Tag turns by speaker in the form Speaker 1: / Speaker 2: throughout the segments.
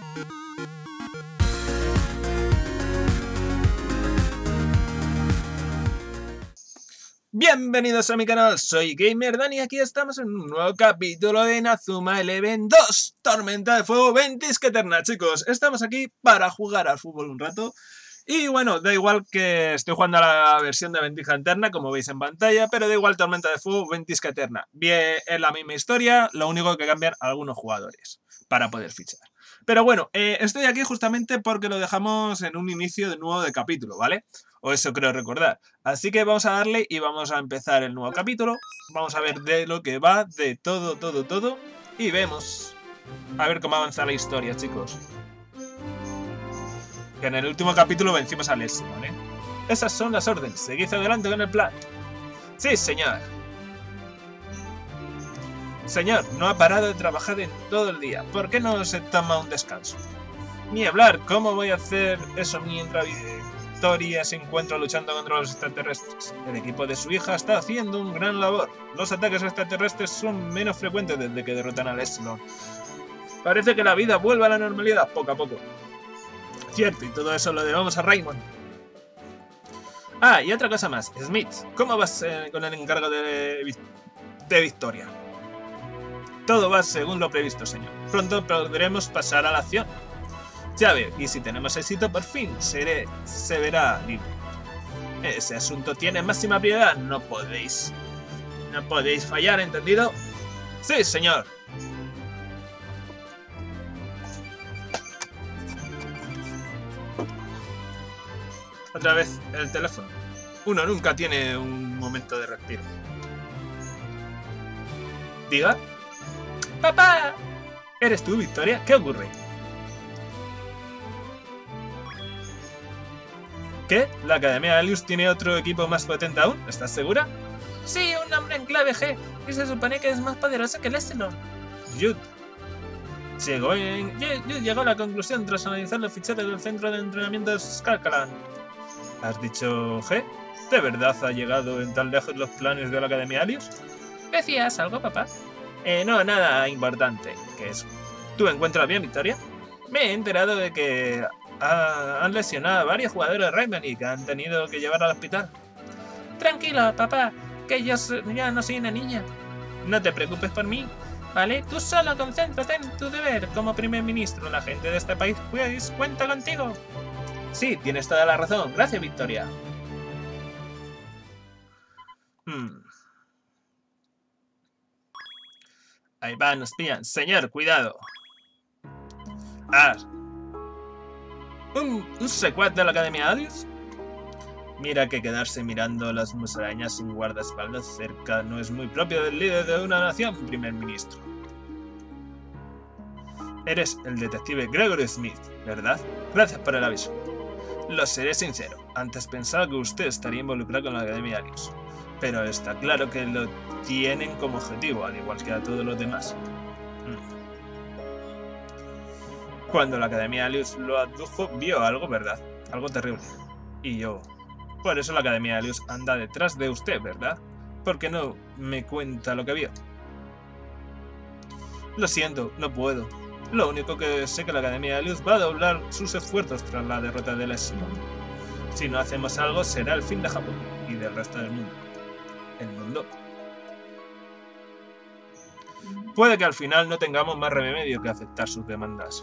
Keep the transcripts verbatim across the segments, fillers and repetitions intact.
Speaker 1: Bienvenidos a mi canal, soy Gamer Dan y aquí estamos en un nuevo capítulo de Inazuma Eleven dos, Tormenta de Fuego Ventisca Eterna, chicos. Estamos aquí para jugar al fútbol un rato. Y bueno, da igual que estoy jugando a la versión de Ventisca Eterna, como veis en pantalla, pero da igual Tormenta de Fuego Ventisca Eterna. Bien, es la misma historia, lo único que cambian algunos jugadores para poder fichar. Pero bueno, eh, estoy aquí justamente porque lo dejamos en un inicio de nuevo de capítulo, ¿vale? O eso creo recordar. Así que vamos a darle y vamos a empezar el nuevo capítulo. Vamos a ver de lo que va, de todo, todo, todo. Y vemos. A ver cómo avanza la historia, chicos. Que en el último capítulo vencimos a Leximon, ¿eh? Esas son las órdenes. Seguid adelante con el plan. Sí, señor. Señor, no ha parado de trabajar en todo el día. ¿Por qué no se toma un descanso? Ni hablar. ¿Cómo voy a hacer eso mientras Victoria se encuentra luchando contra los extraterrestres? El equipo de su hija está haciendo un gran labor. Los ataques extraterrestres son menos frecuentes desde que derrotan a Leximon. Parece que la vida vuelve a la normalidad poco a poco. Cierto, y todo eso lo debemos a Raymond. Ah, y otra cosa más. Smith, ¿cómo vas eh, con el encargo de, de Victoria? Todo va según lo previsto, señor. Pronto podremos pasar a la acción. Ya veo, y si tenemos éxito, por fin seré, se verá libre. Ese asunto tiene máxima prioridad. No podéis. No podéis fallar, ¿entendido? Sí, señor. Otra vez el teléfono. Uno nunca tiene un momento de respiro. ¿Diga? ¡Papá! ¿Eres tú, Victoria? ¿Qué ocurre? ¿Qué? ¿La Academia Alius tiene otro equipo más potente aún? ¿Estás segura? Sí, un nombre en clave G, y se supone que es más poderoso que Leximon. Jude. Llegó, en, llegó a la conclusión tras analizar los ficheros del centro de entrenamiento de Skarkaland. ¿Has dicho G? ¿De verdad ha llegado en tan lejos los planes de la Academia Alius? ¿Decías algo, papá? Eh, no, nada importante. ¿Qué es? ¿Tú encuentras bien, Victoria? Me he enterado de que ha, han lesionado a varios jugadores de Raymond y que han tenido que llevar al hospital. Tranquilo, papá, que yo ya no soy una niña. No te preocupes por mí, ¿vale? Tú solo concéntrate en tu deber como primer ministro. La gente de este país pues, cuenta contigo. Sí, tienes toda la razón. Gracias, Victoria. Hmm. Ahí va, nos pillan. Señor, cuidado. Ah. ¿Un, un secuaz de la Academia Alius? Mira que quedarse mirando las musarañas sin guardaespaldas cerca no es muy propio del líder de una nación, primer ministro. Eres el detective Gregory Smith, ¿verdad? Gracias por el aviso. Lo seré sincero. Antes pensaba que usted estaría involucrado con la Academia Alius. Pero está claro que lo tienen como objetivo, al igual que a todos los demás. Cuando la Academia Alius lo abdujo, vio algo, ¿verdad? Algo terrible. Y yo... Por eso la Academia Alius anda detrás de usted, ¿verdad? ¿Por qué no me cuenta lo que vio? Lo siento, no puedo. Lo único que sé que la Academia Alius va a doblar sus esfuerzos tras la derrota de Leximon. Si no hacemos algo, será el fin de Japón y del resto del mundo. El mundo. Puede que al final no tengamos más remedio que aceptar sus demandas.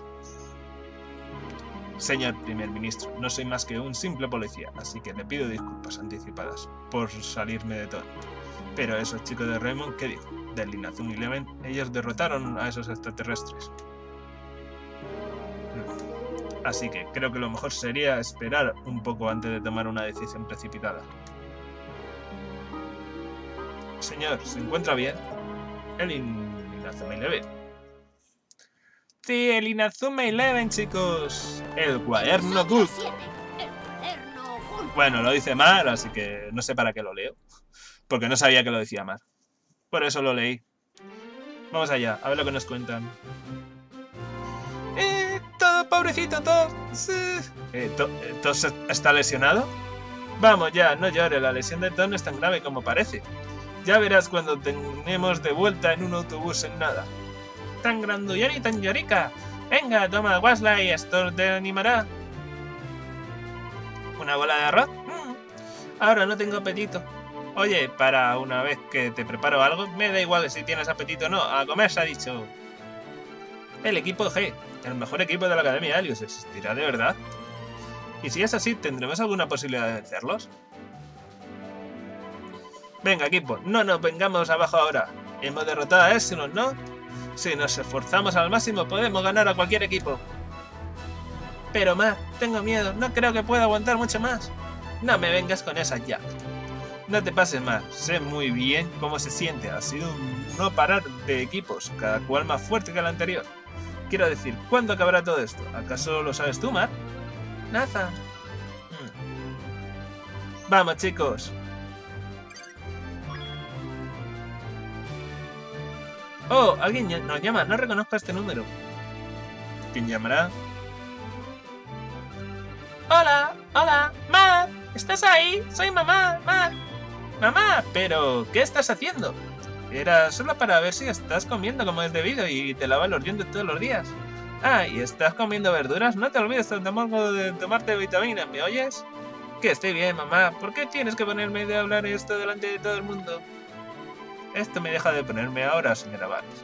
Speaker 1: Señor primer ministro, no soy más que un simple policía, así que le pido disculpas anticipadas por salirme de todo. Pero esos chicos de Raymond, ¿qué digo? Del Inazuma Eleven, ellos derrotaron a esos extraterrestres. Así que creo que lo mejor sería esperar un poco antes de tomar una decisión precipitada. Señor, ¿se encuentra bien? El Inazuma Eleven. Sí, el Inazuma Eleven, chicos. El cuaderno oculto. Bueno, lo dice Mar, así que no sé para qué lo leo. Porque no sabía que lo decía Mar. Por eso lo leí. Vamos allá, a ver lo que nos cuentan. Eh, todo, pobrecito, todo. Sí. Eh, to, eh, ¿Todo está lesionado? Vamos ya, no llores, la lesión de Tom no es tan grave como parece. Ya verás cuando tenemos de vuelta en un autobús en nada. Tan grandullón y tan llorica. Venga, toma, Wesley, esto te animará. ¿Una bola de arroz? Mm, ahora no tengo apetito. Oye, para una vez que te preparo algo, me da igual si tienes apetito o no. A comer se ha dicho. El equipo G, el mejor equipo de la Academia Helios, ¿existirá de verdad? Y si es así, ¿tendremos alguna posibilidad de vencerlos? Venga, equipo, no nos vengamos abajo ahora. Hemos derrotado a Epsilon, ¿no? Si nos esforzamos al máximo, podemos ganar a cualquier equipo. Pero, Mar, tengo miedo. No creo que pueda aguantar mucho más. No me vengas con esas ya. No te pases más. Sé muy bien cómo se siente. Ha sido un no parar de equipos, cada cual más fuerte que el anterior. Quiero decir, ¿cuándo acabará todo esto? ¿Acaso lo sabes tú, Mar? Nada. Hmm. Vamos, chicos. Oh, alguien nos llama. No reconozco este número. ¿Quién llamará? Hola, hola, Mar. ¿Estás ahí? Soy mamá, Mar. Mamá, pero ¿qué estás haciendo? Era solo para ver si estás comiendo como es debido y te lavas los dientes todos los días. Ah, ¿y estás comiendo verduras? No te olvides de tomarte vitaminas, ¿me oyes? Que estoy bien, mamá. ¿Por qué tienes que ponerme de hablar esto delante de todo el mundo? Esto me deja de ponerme ahora, señora Barnes.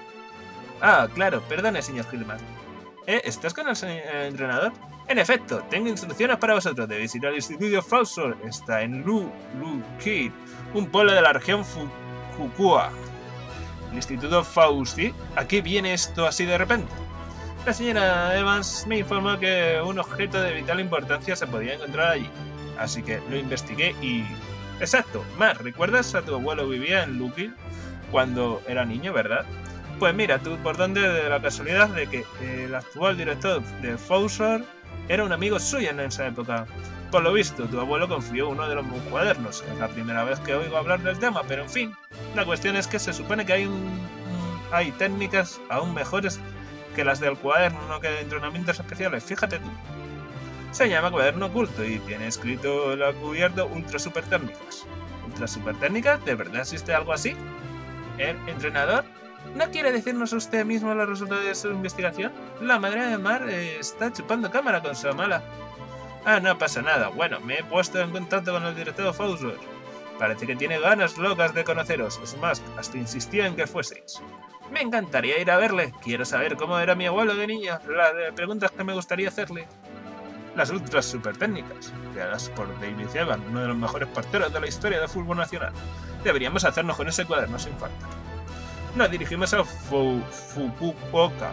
Speaker 1: Ah, claro, perdone, señor Hillman. ¿Eh? ¿Estás con el, el entrenador? En efecto, tengo instrucciones para vosotros. Debéis ir al Instituto Fawsor. Está en Lu, Lu Kid, un pueblo de la región Fukua. ¿El Instituto Fausti? ¿A qué viene esto así de repente? La señora Evans me informó que un objeto de vital importancia se podía encontrar allí. Así que lo investigué y... Exacto, Mar, ¿recuerdas a tu abuelo vivía en Luquil cuando era niño, verdad? Pues mira, tú por dónde de la casualidad de que el actual director de Fawsor era un amigo suyo en esa época. Por lo visto, tu abuelo confió uno de los cuadernos. Es la primera vez que oigo hablar del tema, pero en fin. La cuestión es que se supone que hay, un, un, hay técnicas aún mejores que las del cuaderno, que de entrenamientos especiales. Fíjate tú. Se llama cuaderno oculto y tiene escrito el cubierto ultra super técnicas. ¿Ultra super técnicas? ¿De verdad existe algo así? ¿El entrenador? ¿No quiere decirnos usted mismo los resultados de su investigación? La madre de Mar eh, está chupando cámara con su mala. Ah, no pasa nada. Bueno, me he puesto en contacto con el director Fawsor. Parece que tiene ganas locas de conoceros. Es más, hasta insistía en que fueseis. Me encantaría ir a verle. Quiero saber cómo era mi abuelo de niño. Las preguntas que me gustaría hacerle. Las ultras super técnicas, creadas por David Evans, uno de los mejores porteros de la historia del fútbol nacional. Deberíamos hacernos con ese cuaderno sin falta. Nos dirigimos a Fu Fukuoka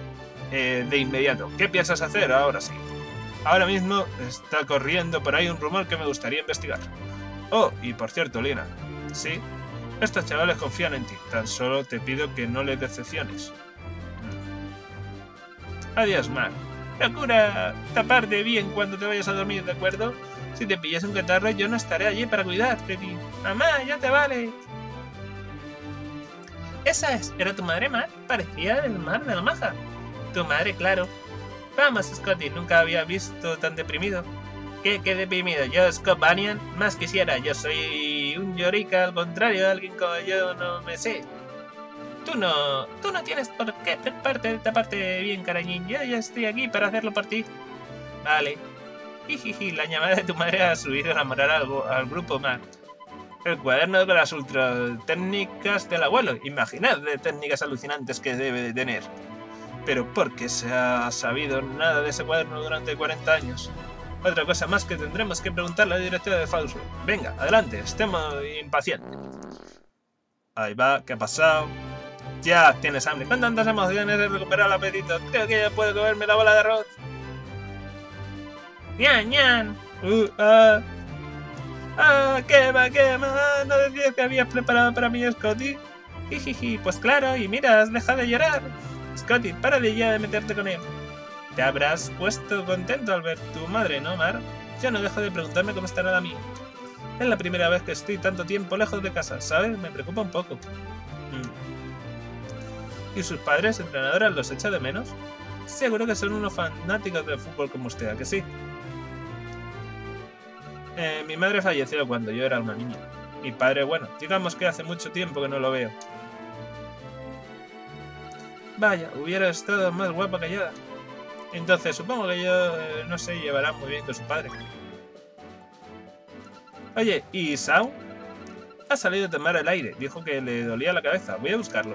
Speaker 1: eh, de inmediato. ¿Qué piensas hacer ahora sí? Ahora mismo está corriendo por ahí un rumor que me gustaría investigar. Oh, y por cierto, Lina. Sí, estos chavales confían en ti. Tan solo te pido que no les decepciones. Adiós, Mar. Procura taparte bien cuando te vayas a dormir, ¿de acuerdo? Si te pillas un catarro, yo no estaré allí para cuidarte. Mamá, ya te vale. Esa es, ¿era tu madre, Mar? Parecía el Mar de la Maja. Tu madre, claro. Vamos, Scotty, nunca había visto tan deprimido. ¿Qué, qué deprimido? Yo, Scott Banyan, más quisiera. Yo soy un llorica, al contrario de alguien como yo no me sé. Tú no, tú no tienes por qué preocuparte, taparte bien, carañín. Yo ya estoy aquí para hacerlo por ti. Vale. Jijiji, la llamada de tu madre ha subido a enamorar al, al grupo Mar. El cuaderno con las ultra técnicas del abuelo. Imaginad de técnicas alucinantes que debe de tener. Pero ¿por qué se ha sabido nada de ese cuaderno durante cuarenta años? Otra cosa más que tendremos que preguntarle a la directora de Fawsor. Venga, adelante, estemos impacientes. Ahí va, ¿qué ha pasado? Ya tienes hambre. Con tantas emociones de recuperar el apetito, creo que ya puedo comerme la bola de arroz. ¡Ñan, ñan! Uh, ah. ¡Ah, quema, quema! ¿No decías que habías preparado para mí, Scotty? Jijiji, pues claro, y mira, has dejado de llorar. Scotty, para de ya de meterte con él. Te habrás puesto contento al ver tu madre, ¿no, Mar? Yo no dejo de preguntarme cómo estará la mía. Es la primera vez que estoy tanto tiempo lejos de casa, ¿sabes? Me preocupa un poco. Mm. ¿Y sus padres, entrenadoras, los echa de menos? Seguro que son unos fanáticos del fútbol como usted, ¿a que sí? Eh, mi madre falleció cuando yo era una niña. Mi padre, bueno, digamos que hace mucho tiempo que no lo veo. Vaya, hubiera estado más guapa que yo. Entonces, supongo que yo, eh, no sé, llevará muy bien con su padre. Oye, ¿y Sao? Ha salido a tomar el aire. Dijo que le dolía la cabeza. Voy a buscarlo.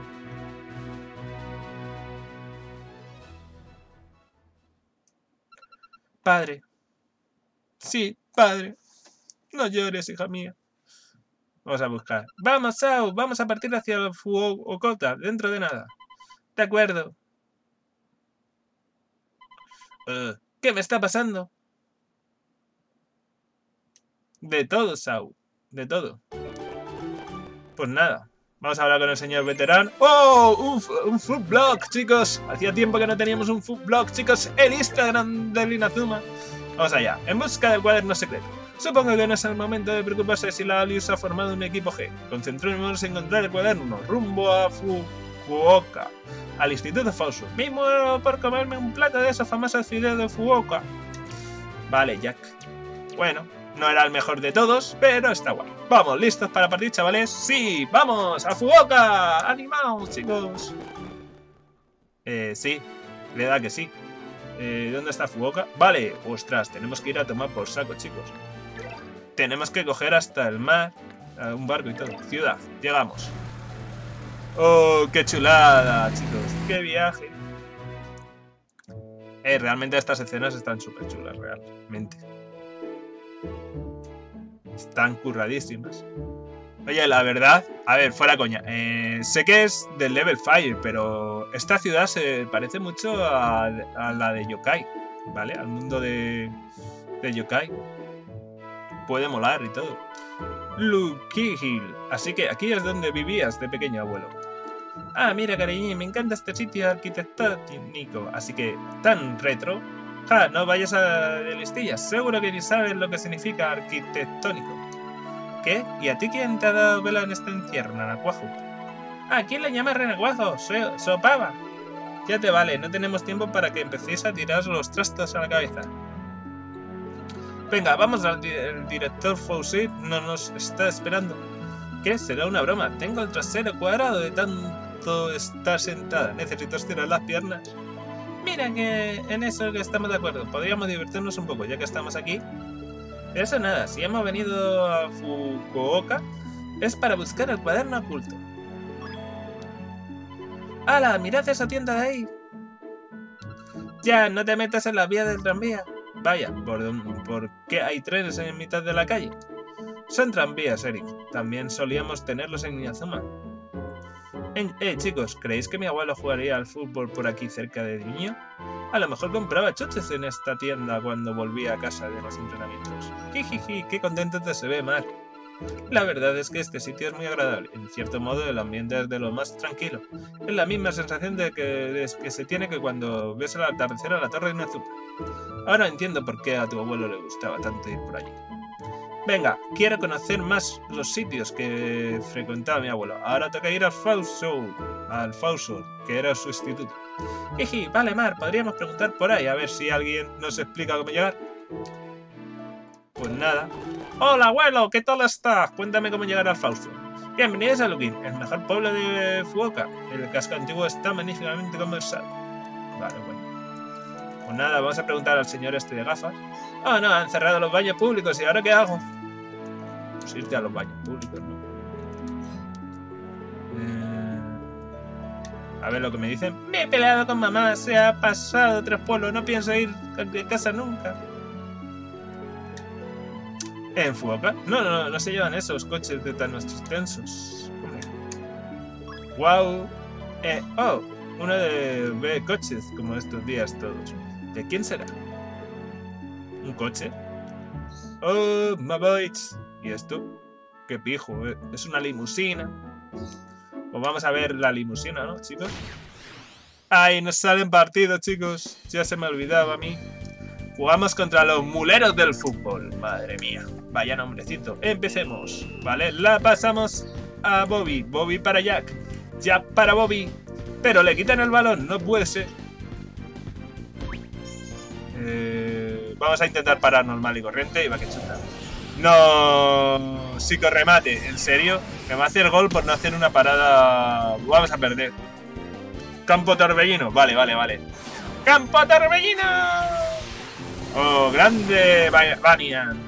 Speaker 1: Padre. Sí, padre. No llores, hija mía. Vamos a buscar. Vamos, Sao. Vamos a partir hacia el Fukuoka dentro de nada. De acuerdo. Uh, ¿Qué me está pasando? De todo, Sao. De todo. Pues nada. Vamos a hablar con el señor veterano. ¡Oh! Un, un food blog, chicos. Hacía tiempo que no teníamos un food blog, chicos. El Instagram de Inazuma. Vamos allá. En busca del cuaderno secreto. Supongo que no es el momento de preocuparse si la Alius ha formado un equipo G. Concentrémonos en encontrar el cuaderno. Rumbo a Fukuoka. Al Instituto Fausto. Me muero por comerme un plato de esos famosos fideos de Fukuoka. Vale, Jack. Bueno. No era el mejor de todos, pero está guay. Vamos, ¿listos para partir, chavales? ¡Sí! ¡Vamos! ¡A Fukuoka! ¡Animaos, chicos! Eh, sí. Le da que sí. Eh, ¿Dónde está Fukuoka? Vale. Ostras, tenemos que ir a tomar por saco, chicos. Tenemos que coger hasta el mar. Un barco y todo. Ciudad. Llegamos. ¡Oh, qué chulada, chicos! ¡Qué viaje! Eh, realmente estas escenas están súper chulas, realmente. Están curradísimas. Oye, la verdad, a ver, fuera coña. Eh, sé que es del Level cinco, pero esta ciudad se parece mucho a, a la de Yokai, ¿vale? Al mundo de, de Yokai. Puede molar y todo. Lucky Hill. Así que aquí es donde vivías de pequeño, abuelo. Ah, mira, cariñín, me encanta este sitio arquitectónico. Así que, tan retro. Ja, no vayas a de listillas. Seguro que ni sabes lo que significa arquitectónico. ¿Qué? ¿Y a ti quién te ha dado vela en este encierro, Nanacuajo? ¿A quién le llamas renacuajo? So Sopaba. Ya te vale, no tenemos tiempo para que empecéis a tirar los trastos a la cabeza. Venga, vamos al di el director Fawcett, no nos está esperando. ¿Qué? Será una broma. Tengo el trasero cuadrado de tanto estar sentada. Necesito estirar las piernas. Mira que en eso que estamos de acuerdo. Podríamos divertirnos un poco ya que estamos aquí. De eso nada, si hemos venido a Fukuoka es para buscar el cuaderno oculto. ¡Hala! ¡Mirad esa tienda de ahí! Ya, no te metas en la vía del tranvía. Vaya, ¿por, ¿por qué hay trenes en mitad de la calle? Son tranvías, Eric. También solíamos tenerlos en Inazuma. En, eh, chicos, ¿creéis que mi abuelo jugaría al fútbol por aquí cerca de niño? A lo mejor compraba chuches en esta tienda cuando volvía a casa de los entrenamientos. Jijiji, qué contento te se ve, Mark. La verdad es que este sitio es muy agradable. En cierto modo, el ambiente es de lo más tranquilo. Es la misma sensación de que, de que se tiene que cuando ves el atardecer a la torre de Inazuma. Ahora entiendo por qué a tu abuelo le gustaba tanto ir por allí. Venga, quiero conocer más los sitios que frecuentaba mi abuelo. Ahora toca ir al Fausto, al Fausto, que era su instituto. Jiji, vale, Mar, podríamos preguntar por ahí a ver si alguien nos explica cómo llegar. Pues nada. Hola, abuelo, ¿qué tal estás? Cuéntame cómo llegar al Fausto. Bienvenidos a Lukin, el mejor pueblo de Fukuoka. El casco antiguo está magníficamente conversado. Vale, bueno. Pues nada, vamos a preguntar al señor este de gafas. Oh, no, han cerrado los baños públicos, ¿y ahora qué hago? Pues irte a los baños públicos, ¿no? Eh... A ver lo que me dicen. Me he peleado con mamá, se ha pasado tres pueblos, no pienso ir de casa nunca. ¿En Fukuoka? No, no, no se llevan esos coches de tan extensos. Wow. Eh, oh, uno de ve coches como estos días todos. ¿De quién será? ¿Un coche? Oh, my boys. ¿Y esto? Qué pijo, ¿eh? Es una limusina. Pues vamos a ver la limusina, ¿no, chicos? ¡Ay, nos salen partidos, chicos! Ya se me olvidaba a mí. Jugamos contra los muleros del fútbol. Madre mía. Vaya nombrecito. Empecemos. Vale, la pasamos a Bobby. Bobby para Jack. Jack para Bobby. Pero le quitan el balón. No puede ser. Eh, vamos a intentar parar normal y corriente. Y va que chuta. No. Psicorremate. ¿En serio? Me va a hacer gol por no hacer una parada. Vamos a perder. Campo torbellino. Vale, vale, vale. ¡Campo torbellino! ¡Oh, grande Vanian!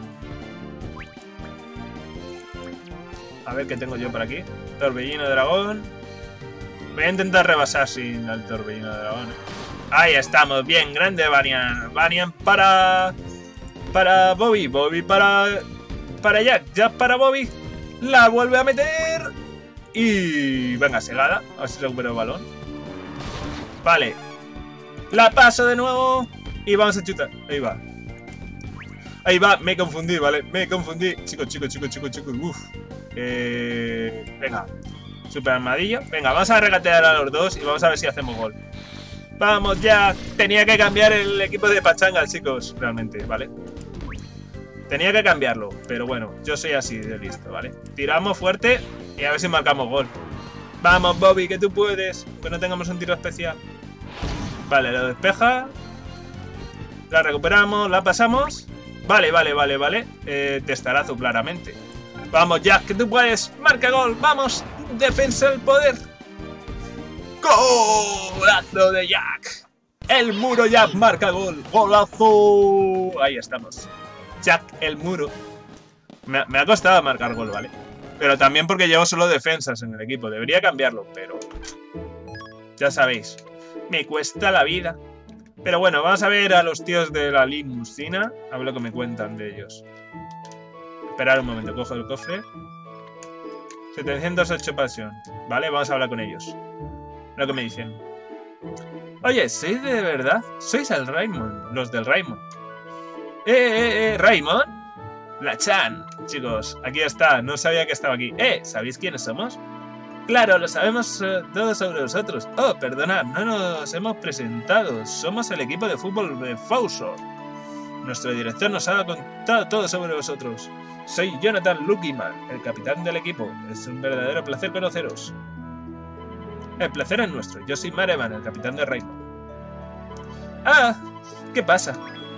Speaker 1: A ver qué tengo yo por aquí. Torbellino de dragón. Voy a intentar rebasar sin el torbellino de dragón. Ahí estamos. Bien, grande Vanian. Vanian para... Para Bobby. Bobby para... Para Jack. Jack para Bobby. La vuelve a meter. Y... Venga, segada. A ver si recupero el balón. Vale. La paso de nuevo. Y vamos a chutar. Ahí va. Ahí va. Me confundí, ¿vale? Me confundí. Chicos, chicos, chicos, chicos, chicos. Uf. Eh... Venga. Super armadillo. Venga, vamos a regatear a los dos. Y vamos a ver si hacemos gol. Vamos ya. Tenía que cambiar el equipo de pachanga, chicos. Realmente, ¿vale? Tenía que cambiarlo. Pero bueno, yo soy así de listo, ¿vale? Tiramos fuerte. Y a ver si marcamos gol. Vamos, Bobby, que tú puedes. Que no tengamos un tiro especial. Vale, lo despeja. La recuperamos, la pasamos. Vale, vale, vale, vale. Eh, testarazo, claramente. Vamos, Jack, que tú puedes. Marca gol, vamos. Defensa del poder. Golazo de Jack. El muro Jack marca gol. Golazo. Ahí estamos. Jack, el muro. Me, me ha costado marcar gol, ¿vale? Pero también porque llevo solo defensas en el equipo. Debería cambiarlo, pero... Ya sabéis. Me cuesta la vida. Pero bueno, vamos a ver a los tíos de la limusina. A ver lo que me cuentan de ellos. Esperar un momento, cojo el cofre. setecientos ocho pasión. Vale, vamos a hablar con ellos. Lo que me dicen. Oye, ¿sois de verdad? ¿Sois el Raymond? Los del Raymond. Eh, eh, eh, Raymond. La Chan. Chicos, aquí está. No sabía que estaba aquí. Eh, ¿sabéis quiénes somos? Claro, lo sabemos uh, todo sobre vosotros. Oh, perdonad, no nos hemos presentado. Somos el equipo de fútbol de Fawsor. Nuestro director nos ha contado todo sobre vosotros. Soy Jonathan Luckyman, el capitán del equipo. Es un verdadero placer conoceros. El placer es nuestro. Yo soy Marevan, el capitán de Raymond. Ah, ¿qué pasa?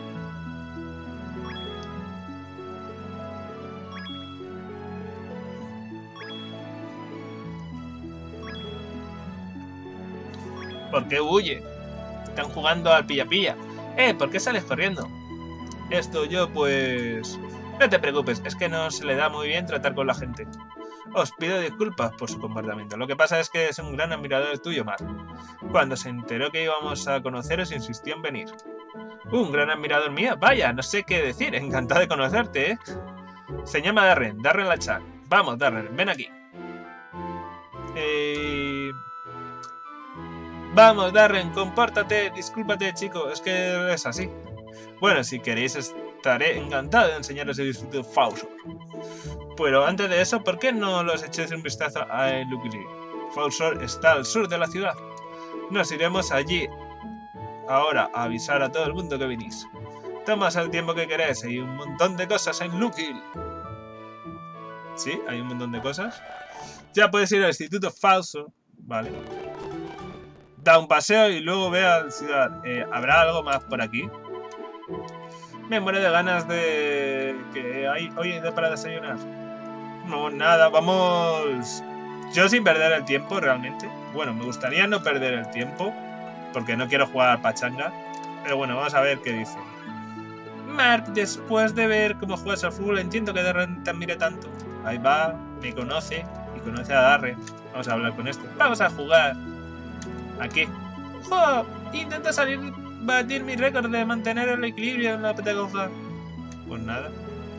Speaker 1: ¿Por qué huye? Están jugando al pilla-pilla. Eh, ¿por qué sales corriendo? Esto yo, pues... No te preocupes, es que no se le da muy bien tratar con la gente. Os pido disculpas por su comportamiento. Lo que pasa es que es un gran admirador tuyo, Mar. Cuando se enteró que íbamos a conoceros, insistió en venir. Un gran admirador mío. Vaya, no sé qué decir. Encantado de conocerte, ¿eh? Se llama Darren. Darren la Chan. Vamos, Darren, ven aquí. Eh... Vamos, Darren, compórtate. Discúlpate, chico. Es que es así. Bueno, si queréis, estaré encantado de enseñaros el distrito de Fawsor. Pero antes de eso, ¿por qué no los echéis un vistazo a Luckily? Fawsor está al sur de la ciudad. Nos iremos allí ahora a avisar a todo el mundo que venís. Tomas el tiempo que queréis. Hay un montón de cosas en Luckily. Sí, hay un montón de cosas. Ya puedes ir al instituto Fawsor. Vale. Da un paseo y luego ve a la ciudad. Eh, ¿Habrá algo más por aquí? Me muero de ganas de... que hay hoy de para desayunar. No, nada, vamos... Yo sin perder el tiempo, realmente. Bueno, me gustaría no perder el tiempo, porque no quiero jugar pachanga. Pero bueno, vamos a ver qué dice. Mark, después de ver cómo juegas al fútbol, entiendo que Darren te admire tanto. Ahí va, me conoce y conoce a Darren. Vamos a hablar con este. Vamos a jugar. ¿A qué? ¡Jo! Intenta salir, batir mi récord de mantener el equilibrio en la pedagoga. Pues nada.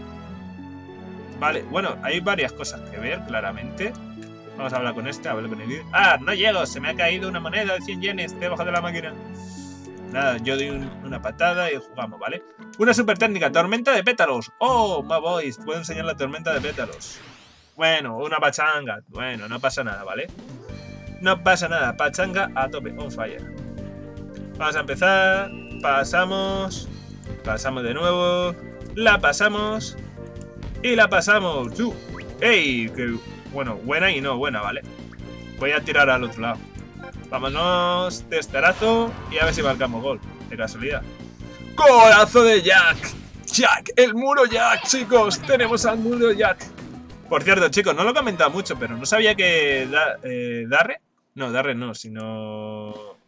Speaker 1: Vale, bueno, hay varias cosas que ver, claramente. Vamos a hablar con este, a ver con el vídeo. ¡Ah! No llego, se me ha caído una moneda de cien yenes debajo de la máquina. Nada, yo doy un, una patada y jugamos, ¿vale? Una super técnica, tormenta de pétalos. ¡Oh, my boys! Puedo enseñar la tormenta de pétalos. Bueno, una pachanga. Bueno, no pasa nada, ¿vale? No pasa nada, pachanga a tope, on fire. Vamos a empezar. Pasamos. Pasamos de nuevo. La pasamos. Y la pasamos. ¡Uh! ¡Ey! Que, bueno, buena y no buena, ¿vale? Voy a tirar al otro lado. Vámonos. Testarazo. Y a ver si marcamos gol. De casualidad. ¡Golazo de Jack! ¡Jack! ¡El muro Jack, chicos! Tenemos al muro Jack. Por cierto, chicos, no lo he comentado mucho, pero no sabía que da, eh, Darren... No, Darren no, sino...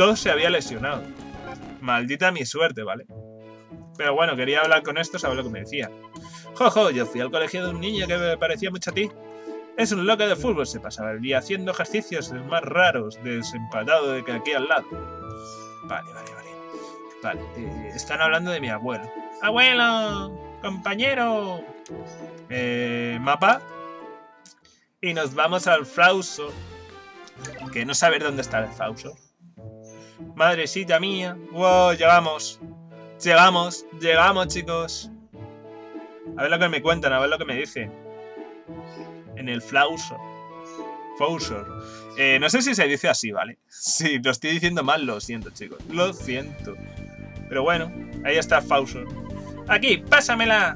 Speaker 1: justo se había lesionado. Maldita mi suerte, ¿vale? Pero bueno, quería hablar con estos a ver lo que me decía. Jojo, yo fui al colegio de un niño que me parecía mucho a ti. Es un loco de fútbol, se pasaba el día haciendo ejercicios más raros, desempatado de que aquí al lado. Vale, vale, vale. Vale, eh, están hablando de mi abuelo. ¡Abuelo! ¡Compañero! Eh, mapa. Y nos vamos al Frauso. Que no saber dónde está el Frauso. Madrecita mía. ¡Wow! Llegamos. Llegamos. Llegamos, chicos. A ver lo que me cuentan, a ver lo que me dicen. En el Flauso. Fausor. Eh, no sé si se dice así, ¿vale? Sí, lo estoy diciendo mal, lo siento, chicos. Lo siento. Pero bueno, ahí está Fausor. Aquí, pásamela.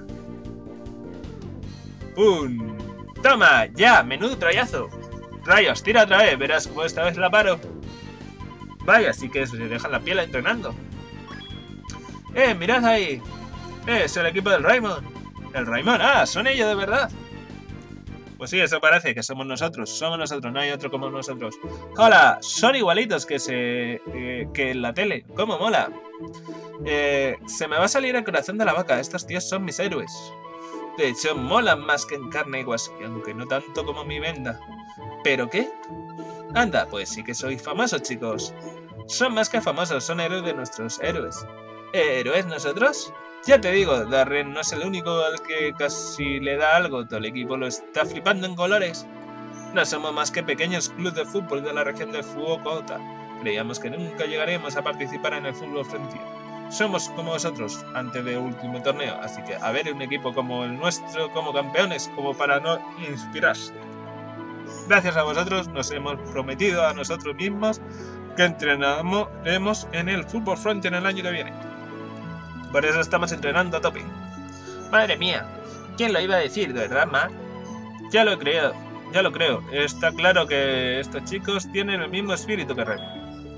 Speaker 1: ¡Pum! ¡Toma! ¡Ya! ¡Menudo trayazo! Rayos, tira otra vez, verás cómo esta vez la paro. Vaya, sí que se dejan la piel entrenando. ¡Eh, mirad ahí! Eh, es el equipo del Raymond. ¿El Raymond? ¡Ah, son ellos de verdad! Pues sí, eso parece, que somos nosotros. Somos nosotros, no hay otro como nosotros. ¡Hola! Son igualitos que se eh, que en la tele. ¡Cómo mola! Eh, se me va a salir el corazón de la vaca. Estos tíos son mis héroes. De hecho, molan más que en carne y hueso, aunque no tanto como mi venda. ¿Pero qué? Anda, pues sí que sois famosos, chicos. Son más que famosos, son héroes de nuestros héroes. ¿Héroes nosotros? Ya te digo, Darren no es el único al que casi le da algo. Todo el equipo lo está flipando en colores. No somos más que pequeños clubes de fútbol de la región de Fukuoka. Creíamos que nunca llegaremos a participar en el fútbol Frontier. Somos como vosotros antes del último torneo, así que a ver un equipo como el nuestro como campeones, como para no inspirarse. Gracias a vosotros nos hemos prometido a nosotros mismos que entrenaremos en el Fútbol Frontier el año que viene. Por eso estamos entrenando a tope. Madre mía, ¿quién lo iba a decir, de verdad, Mark? Ya lo creo, ya lo creo. Está claro que estos chicos tienen el mismo espíritu que Remy.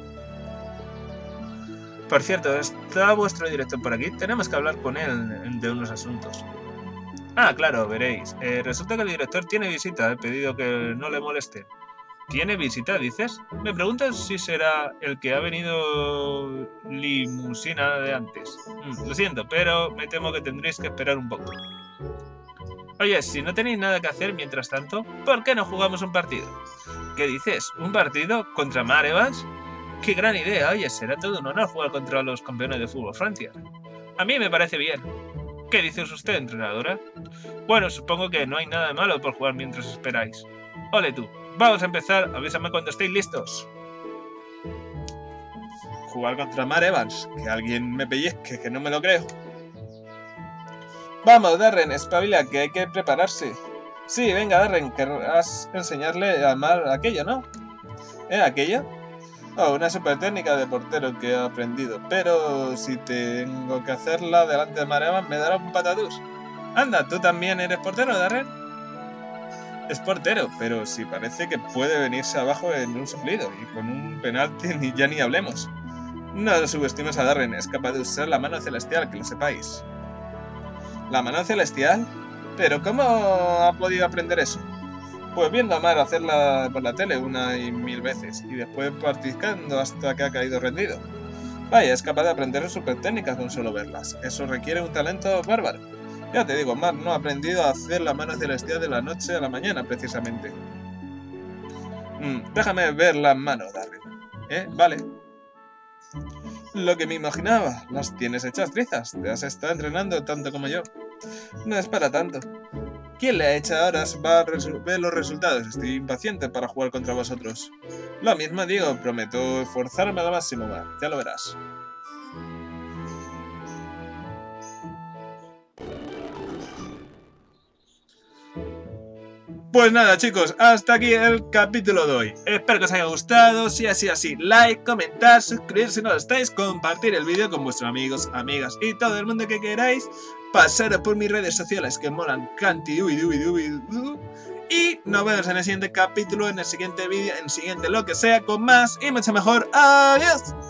Speaker 1: Por cierto, ¿está vuestro director por aquí? Tenemos que hablar con él de unos asuntos. Ah, claro, veréis. Eh, resulta que el director tiene visita. He pedido que no le molesten. ¿Tiene visita, dices? Me preguntas si será el que ha venido limusina de antes. Mm, lo siento, pero me temo que tendréis que esperar un poco. Oye, si no tenéis nada que hacer mientras tanto, ¿por qué no jugamos un partido? ¿Qué dices? ¿Un partido contra Mar Evans? ¡Qué gran idea! Oye, será todo un honor jugar contra los campeones de fútbol Frontier. A mí me parece bien. ¿Qué dice usted, entrenadora? Bueno, supongo que no hay nada de malo por jugar mientras esperáis. Ole tú, vamos a empezar, avísame cuando estéis listos. Jugar contra Mar Evans, que alguien me pellizque, que no me lo creo. Vamos, Darren, espabila, que hay que prepararse. Sí, venga, Darren, querrás enseñarle a Mar aquello, ¿no? ¿Eh, aquello? Oh, una super técnica de portero que he aprendido, pero si tengo que hacerla delante de Mar Evans me dará un patatús. Anda, ¿tú también eres portero, Darren? Es portero, pero sí parece que puede venirse abajo en un suplido y con un penalti ni ya ni hablemos. No subestimes a Darren, es capaz de usar la mano celestial, que lo sepáis. ¿La mano celestial? ¿Pero cómo ha podido aprender eso? Pues viendo a Mar hacerla por la tele una y mil veces, y después practicando hasta que ha caído rendido. Vaya, es capaz de aprender super técnicas con solo verlas. Eso requiere un talento bárbaro. Ya te digo, Mar no ha aprendido a hacer la mano celestial de la noche a la mañana, precisamente. Mm, déjame ver las manos, Darren. ¿Eh? Vale. Lo que me imaginaba, las tienes hechas trizas. Te has estado entrenando tanto como yo. No es para tanto. ¿Quién le ha hecho horas va a ver los resultados? Estoy impaciente para jugar contra vosotros. Lo mismo digo, prometo esforzarme al máximo, Mar. Ya lo verás. Pues nada, chicos, hasta aquí el capítulo de hoy. Espero que os haya gustado. Si así, así, like, comentar, suscribirse si no lo estáis, compartir el vídeo con vuestros amigos, amigas y todo el mundo que queráis. Pasaros por mis redes sociales que molan canti, uy, uy, uy, uy, y nos vemos en el siguiente capítulo, en el siguiente vídeo, en el siguiente lo que sea, con más y mucho mejor. ¡Adiós!